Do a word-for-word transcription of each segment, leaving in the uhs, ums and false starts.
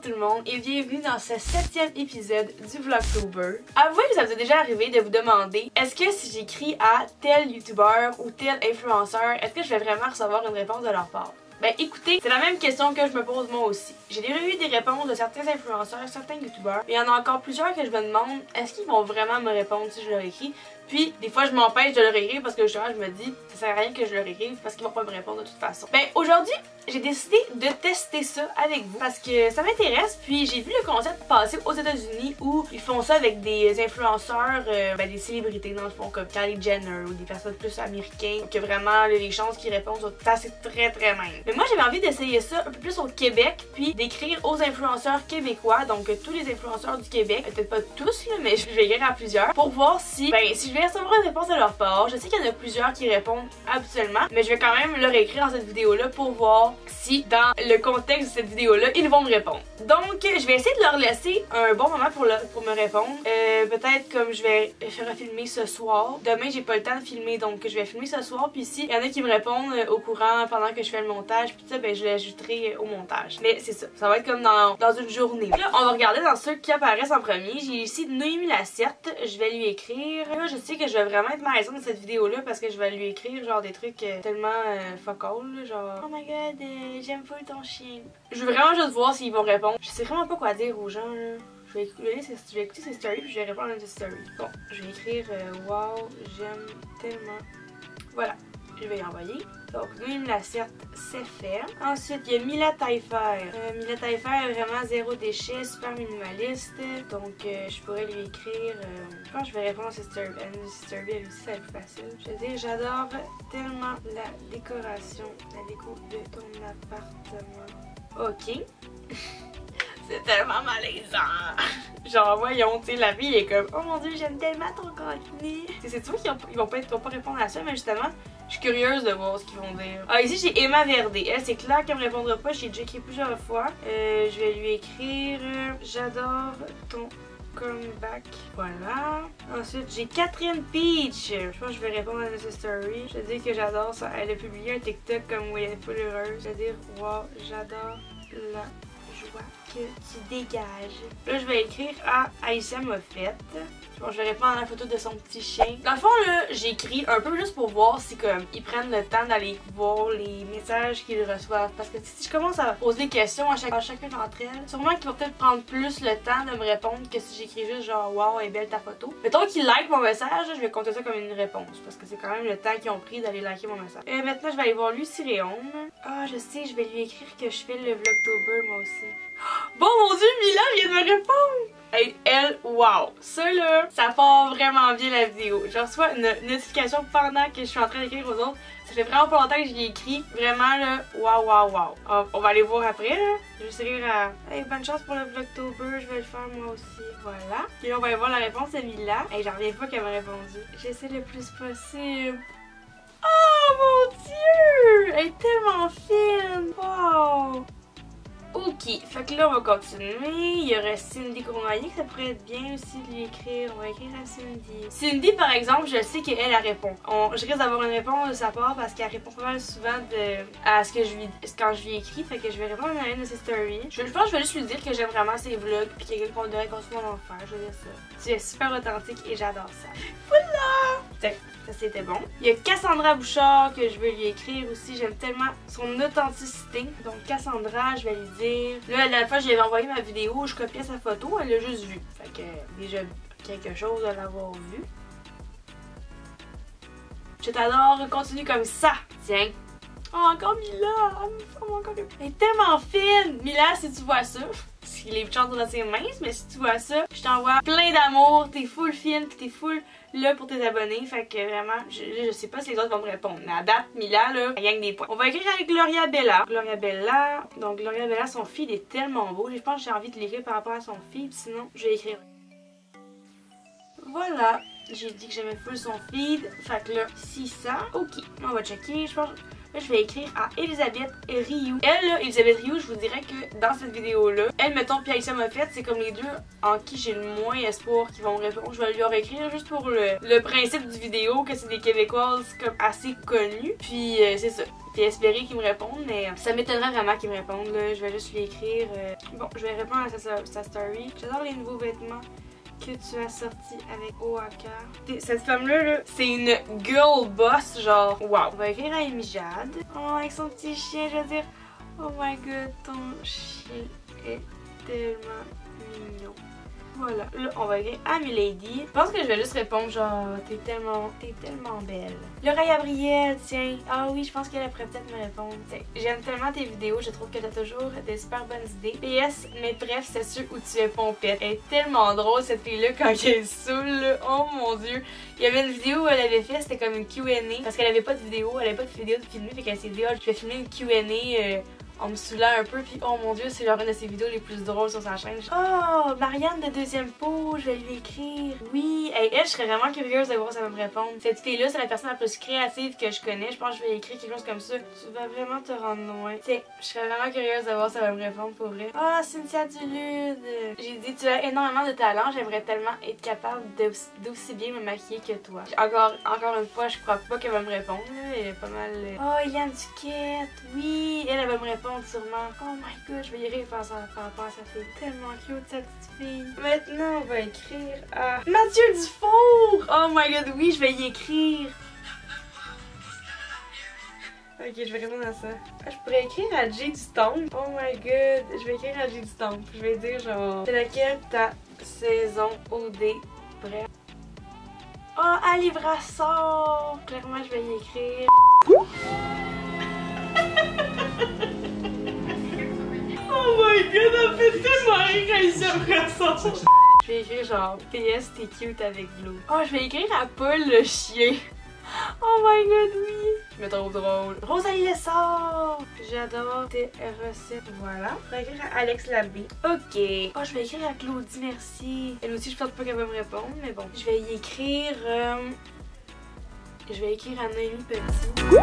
tout le monde et bienvenue dans ce septième épisode du Vlogtober. Avouez que ça vous est déjà arrivé de vous demander est-ce que si j'écris à tel youtubeur ou tel influenceur, est-ce que je vais vraiment recevoir une réponse de leur part? Ben écoutez, c'est la même question que je me pose moi aussi. J'ai déjà eu des réponses de certains influenceurs, certains youtubeurs, mais il y en a encore plusieurs que je me demande est-ce qu'ils vont vraiment me répondre si je leur écris. Puis des fois je m'empêche de leur écrire parce que justement je me dis ça sert à rien que je leur écrive parce qu'ils vont pas me répondre de toute façon. Ben aujourd'hui j'ai décidé de tester ça avec vous parce que ça m'intéresse. Puis j'ai vu le concept passer aux États-Unis où ils font ça avec des influenceurs, euh, ben, des célébrités dans le fond comme Kylie Jenner ou des personnes plus américaines que vraiment les chances qu'ils répondent sont assez très très minces. Mais moi j'avais envie d'essayer ça un peu plus au Québec puis d'écrire aux influenceurs québécois, donc euh, tous les influenceurs du Québec, peut-être pas tous là, mais je vais écrire à plusieurs pour voir si, ben si je vais recevoir une réponse de leur part. Je sais qu'il y en a plusieurs qui répondent absolument, mais je vais quand même leur écrire dans cette vidéo là pour voir si dans le contexte de cette vidéo là ils vont me répondre. Donc je vais essayer de leur laisser un bon moment pour, le, pour me répondre. Euh, peut-être comme je vais faire filmer ce soir. Demain j'ai pas le temps de filmer, donc je vais filmer ce soir, puis si il y en a qui me répondent au courant pendant que je fais le montage puis ça, ben je l'ajouterai au montage. Mais c'est ça, ça va être comme dans, dans une journée. Là on va regarder dans ceux qui apparaissent en premier. J'ai ici Noémie Lasserte, je vais lui écrire. Là je sais que je vais vraiment être malaise dans cette vidéo là parce que je vais lui écrire genre des trucs euh, tellement euh, fuck all, genre oh my god euh, j'aime pas ton chien. Je veux vraiment juste voir s'ils vont répondre. Je sais vraiment pas quoi dire aux gens là. Je vais, écouter, je vais écouter ses stories puis je vais répondre à ses stories. Bon, je vais écrire euh, wow j'aime tellement. Voilà, je vais y envoyer. Donc, Noémie Lasserte, c'est fait. Ensuite, il y a Mila Taillefer. Euh, Mila Taillefer est vraiment zéro déchet, super minimaliste. Donc, euh, je pourrais lui écrire. Euh, je pense que je vais répondre à ses stories. Elle elle aussi, ça va être plus facile. Je veux dire, j'adore tellement la décoration, la déco de ton appartement. Ok. C'est tellement malaisant. Genre, voyons, tu sais, la fille est comme oh mon dieu, j'aime tellement ton contenu. C'est sûr qu'ils vont pas, vont pas répondre à ça, mais justement, je suis curieuse de voir ce qu'ils vont dire. Ah, ici j'ai Emma Verdé. Elle, c'est clair qu'elle me répondra pas. J'ai déjà écrit plusieurs fois. Euh, je vais lui écrire j'adore ton comeback. Voilà. Ensuite, j'ai Catherine Peach. Je pense que je vais répondre à ses stories. Je vais dire que j'adore ça. Elle a publié un TikTok comme où elle est full heureuse. Je vais dire wow, j'adore la joie que tu dégages. Là, je vais écrire à Aïssa Moffett. Bon, je vais répondre à la photo de son petit chien. Dans le fond, là, j'ai écrit un peu juste pour voir si comme ils prennent le temps d'aller voir les messages qu'ils reçoivent. Parce que si je commence à poser des questions à, chaque, à chacune d'entre elles, sûrement qu'ils vont peut-être prendre plus le temps de me répondre que si j'écris juste genre wow, elle est belle ta photo. Mettons qu'ils like mon message, je vais compter ça comme une réponse. Parce que c'est quand même le temps qu'ils ont pris d'aller liker mon message. Et maintenant, je vais aller voir Lucie Réaume. Ah, je sais, je vais lui écrire que je fais le Vlogtober moi aussi. Bon mon dieu, Mila vient de me répondre! Hey, elle, wow! Ça là, ça part vraiment bien la vidéo. Je reçois une notification pendant que je suis en train d'écrire aux autres. Ça fait vraiment pas longtemps que je l'ai écrit. Vraiment là, wow, wow, wow. On, on va aller voir après là. Je vais écrire à hey, bonne chance pour le Vlogtober, je vais le faire moi aussi. Voilà. Et là, on va aller voir la réponse de Mila. Hey, j'en reviens pas qu'elle m'a répondu. J'essaie le plus possible. Oh mon dieu! Elle est tellement fine! Wow! Ok, fait que là on va continuer. Il y aurait Cindy Cournoyer que ça pourrait être bien aussi de lui écrire. On va écrire à Cindy. Cindy par exemple, je sais qu'elle elle répond. On, je risque d'avoir une réponse de sa part parce qu'elle répond pas mal souvent de, à ce que je lui quand je lui écris. Fait que je vais répondre à une de ses stories. Je, je pense que je vais juste lui dire que j'aime vraiment ses vlogs puis qu'on devrait continuer à en faire. Je vais dire ça. Tu es super authentique et j'adore ça. Voilà! Tiens. Ça c'était bon. Il y a Cassandra Bouchard que je veux lui écrire aussi. J'aime tellement son authenticité. Donc Cassandra, je vais lui dire. Là, la dernière fois, je lui avais envoyé ma vidéo où je copiais sa photo. Elle l'a juste vue. Fait que déjà quelque chose de l'avoir vue. Je t'adore. Continue comme ça. Tiens. Oh, encore Mila. Oh, encore... Elle est tellement fine. Mila, si tu vois ça. Les chances dans ses minces, mais si tu vois ça, je t'envoie plein d'amour, t'es full fine, pis t'es full là pour tes abonnés, fait que vraiment, je, je sais pas si les autres vont me répondre, mais à date, Mila, là, elle gagne des points. On va écrire avec Gloria Bella. Gloria Bella, donc Gloria Bella, son feed est tellement beau, je pense que j'ai envie de l'écrire par rapport à son feed, sinon je vais écrire. Voilà, j'ai dit que j'aimais full son feed, fait que là, six cents, ok, on va checker, je pense... Là, je vais écrire à Elisabeth Rioux. Elle, là, Elisabeth Rioux, je vous dirais que dans cette vidéo-là, elle, mettons, puis Aïssa Moffett, c'est comme les deux en qui j'ai le moins espoir qu'ils vont me répondre. Je vais leur écrire juste pour le, le principe du vidéo, que c'est des Québécoises comme assez connues. Puis euh, c'est ça. Puis espérer qu'ils me répondent, mais ça m'étonnerait vraiment qu'ils me répondent. Là. Je vais juste lui écrire. Euh... Bon, je vais répondre à sa, sa story. J'adore les nouveaux vêtements que tu as sortis avec Oaka. Cette femme-là, -là, c'est une girl boss, genre, wow. On va écrire à Amy Jade. Oh, avec son petit chien, je veux dire, oh my god, ton chien est tellement mignon. Voilà, là on va écrire à Milady. Je pense que je vais juste répondre genre t'es tellement t'es tellement belle. Laura Gabrielle, tiens. Ah oui, je pense qu'elle pourrait peut-être me répondre. J'aime tellement tes vidéos, je trouve que t'as toujours de super bonnes idées. P S, mais bref, c'est sûr où tu es pompette. Elle est tellement drôle cette fille-là quand elle saoule là. Oh mon dieu. Il y avait une vidéo où elle avait fait, c'était comme une Q and A. Parce qu'elle avait pas de vidéo, elle avait pas de vidéo de filmer, fait qu'elle s'est dit ah, je vais filmer une Q and A euh, en me saoulant un peu, puis oh mon dieu, c'est genre une de ses vidéos les plus drôles sur sa chaîne. Oh, Marianne de Deuxième Peau, je vais lui écrire. Oui, hey, elle, je serais vraiment curieuse de voir si elle va me répondre. Cette fille-là, c'est la personne la plus créative que je connais. Je pense que je vais écrire quelque chose comme ça. Tu vas vraiment te rendre loin. Tiens, je serais vraiment curieuse de voir si elle va me répondre pour vrai. Ah, oh, Cynthia Dulude. J'ai dit, tu as énormément de talent. J'aimerais tellement être capable d'aussi bien me maquiller que toi. Encore, encore une fois, je crois pas qu'elle va me répondre. Là. Elle est pas mal. Oh, Eliane Duquette. Oui, elle, elle va me répondre. Sûrement. Oh my god, je vais y rire par rapport à sa fille. Tellement cute cette petite fille. Maintenant, on va écrire à Mathieu Dufour. Oh my god, oui, je vais y écrire. Ok, je vais répondre à ça. Ah, je pourrais écrire à Jay du Stomp. Oh my god, je vais écrire à Jay du Stomp. Je vais dire genre, c'est laquelle ta saison O D bref. Oh, Ali Brassard. Clairement, je vais y écrire. Oh my god, elle fait tellement rire quand il se ressort. Je vais écrire genre P S t'es cute avec Blue. Oh, je vais écrire à Paul le chien. Oh my god, oui. Je me trouve drôle. Rosalie Lessard. J'adore tes recettes. Voilà. Je vais écrire à Alex Labbé. Ok. Oh, je vais écrire à Claudie Mercier. Elle aussi, je pense pas qu'elle va me répondre, mais bon. Je vais y écrire. Euh... Je vais écrire à Noémie Petit.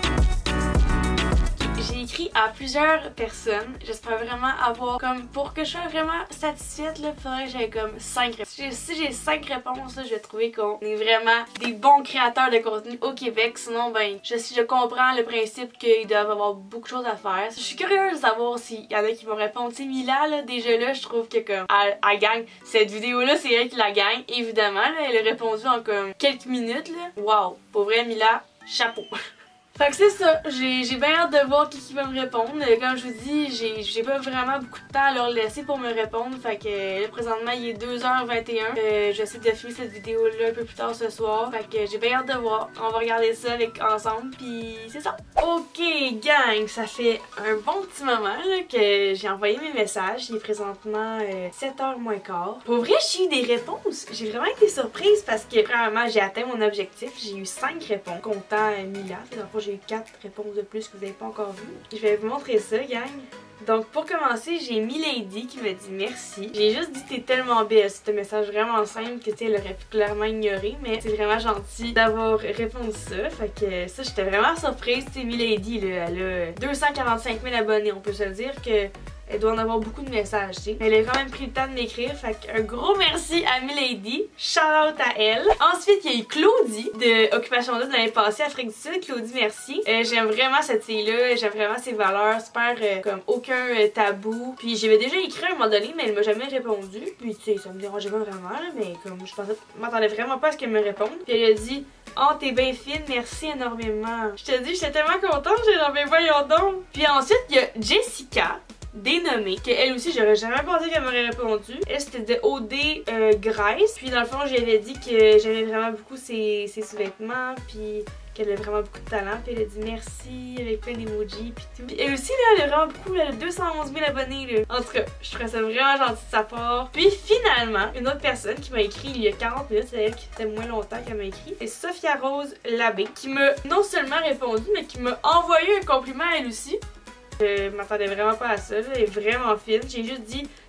J'ai écrit à plusieurs personnes. J'espère vraiment avoir comme pour que je sois vraiment satisfaite là, il faudrait que j'aie comme cinq réponses. Si j'ai cinq réponses, là, je vais trouver qu'on est vraiment des bons créateurs de contenu au Québec. Sinon, ben, je, je comprends le principe qu'ils doivent avoir beaucoup de choses à faire. Je suis curieuse de savoir s'il y en a qui vont répondre. Tu sais, Mila, là, déjà là, je trouve que comme elle, elle gagne. Cette vidéo-là, c'est elle qui la gagne. Évidemment, là, elle a répondu en comme quelques minutes. Là. Wow! Pour vrai, Mila, chapeau! Fait que c'est ça, j'ai bien hâte de voir qui, qui va me répondre. Comme je vous dis, j'ai pas vraiment beaucoup de temps à leur laisser pour me répondre. Fait que là, présentement, il est deux heures vingt et un. Euh, J'essaie de filmer cette vidéo-là un peu plus tard ce soir. Fait que j'ai bien hâte de voir. On va regarder ça avec, ensemble, puis c'est ça. Ok, gang, ça fait un bon petit moment là, que j'ai envoyé mes messages. Il est présentement euh, sept heures moins quart. Pour vrai, j'ai eu des réponses. J'ai vraiment été surprise parce que, premièrement, j'ai atteint mon objectif. J'ai eu cinq réponses, comptant euh, Mila. J'ai eu quatre réponses de plus que vous n'avez pas encore vues. Je vais vous montrer ça, gang. Donc, pour commencer, j'ai Milady qui me dit merci. J'ai juste dit t'es tellement belle. C'est un message vraiment simple que tu sais, elle aurait pu clairement ignorer, mais c'est vraiment gentil d'avoir répondu ça. Fait que ça, j'étais vraiment surprise. Tu sais, Milady, là, elle a deux cent quarante-cinq mille abonnés. On peut se dire que elle doit en avoir beaucoup de messages, tu sais. Mais elle a quand même pris le temps de m'écrire. Fait qu'un gros merci à Milady. Shout out à elle. Ensuite, il y a eu Claudie de Occupation double de l'année passée, Afrique du Sud. Claudie, merci. Euh, j'aime vraiment cette fille-là. J'aime vraiment ses valeurs. Super, euh, comme aucun euh, tabou. Puis j'avais déjà écrit à un moment donné, mais elle m'a jamais répondu. Puis tu sais, ça me dérangeait pas vraiment, là, mais comme je pensais, je m'attendais vraiment pas à ce qu'elle me réponde. Puis elle a dit oh, t'es bien fine, merci énormément. Je te dis, j'étais tellement contente. J'ai dit, ben voyons donc. Puis ensuite, il y a Jessica. Dénommée, que elle aussi j'aurais jamais pensé qu'elle m'aurait répondu. Elle c'était de O D euh, Grace. Puis dans le fond j'avais dit que j'aimais vraiment beaucoup ses, ses sous-vêtements, puis qu'elle avait vraiment beaucoup de talent. Puis elle a dit merci avec plein d'emojis puis tout. Puis elle aussi là, elle a vraiment beaucoup, elle a deux cent onze mille abonnés là. En tout cas, je trouvais ça vraiment gentil de sa part. Puis finalement, une autre personne qui m'a écrit il y a quarante minutes, c'est elle qui fait moins longtemps qu'elle m'a écrit, c'est Sophia Rose Labbé, qui m'a non seulement répondu, mais qui m'a envoyé un compliment à elle aussi. Je m'attendais vraiment pas à ça, là. Elle est vraiment fine. J'ai juste dit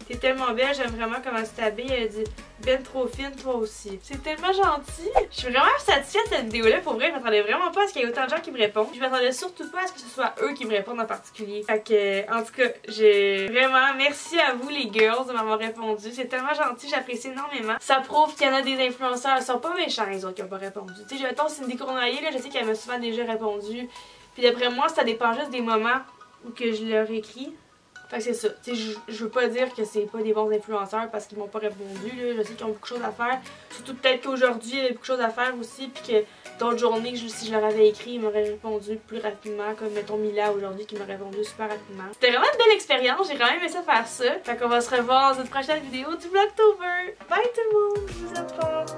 T'es tellement belle, j'aime vraiment comment tu t'habilles. Elle a dit ben trop fine, toi aussi. C'est tellement gentil. Je suis vraiment satisfaite de cette vidéo-là. Pour vrai, je m'attendais vraiment pas à ce qu'il y ait autant de gens qui me répondent. Je m'attendais surtout pas à ce que ce soit eux qui me répondent en particulier. Fait que, en tout cas, j'ai vraiment merci à vous les girls de m'avoir répondu. C'est tellement gentil, j'apprécie énormément. Ça prouve qu'il y en a des influenceurs. Ils sont pas méchants les autres qui ont pas répondu. Tu sais, mettons Cindy Cournoyer, là, je sais qu'elle m'a souvent déjà répondu. Puis d'après moi, ça dépend juste des moments où que je leur écris. Fait que c'est ça. Tu sais, je, je veux pas dire que c'est pas des bons influenceurs parce qu'ils m'ont pas répondu. Là. Je sais qu'ils ont beaucoup de choses à faire. Surtout peut-être qu'aujourd'hui, il y avait beaucoup de choses à faire aussi. Puis que d'autres journées, si je leur avais écrit, ils m'auraient répondu plus rapidement. Comme mettons Mila aujourd'hui qui m'a répondu super rapidement. C'était vraiment une belle expérience. J'ai quand même aimé ça faire ça. Fait qu'on va se revoir dans une prochaine vidéo du Vlogtober. Bye tout le monde. Je vous aime fort.